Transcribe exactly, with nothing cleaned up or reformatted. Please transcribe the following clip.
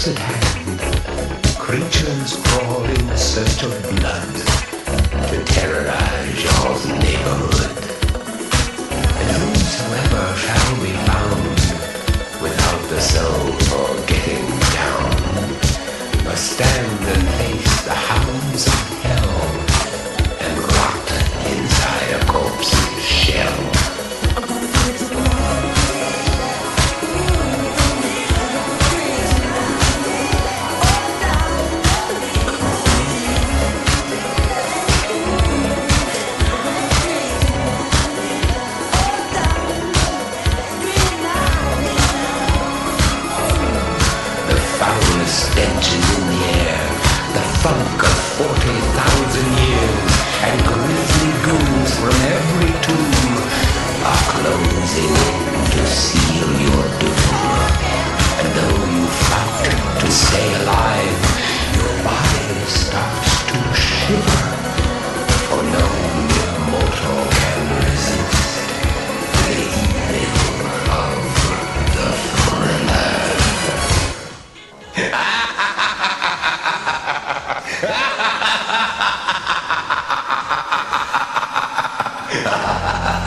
at hand. Creatures crawl in search of blood to terrorize your neighborhood. And whosoever shall be found without the soul for getting down must stand and face the hounds of hell and rot inside a corpse's shell. Stench is in the air, the funk of forty thousand years, and grisly goons from every tomb are closing in to seal your doom. And though you fight to stay alive, your body starts to shiver, for no mortal can resist the evil of the thriller. Ha ha ha ha ha!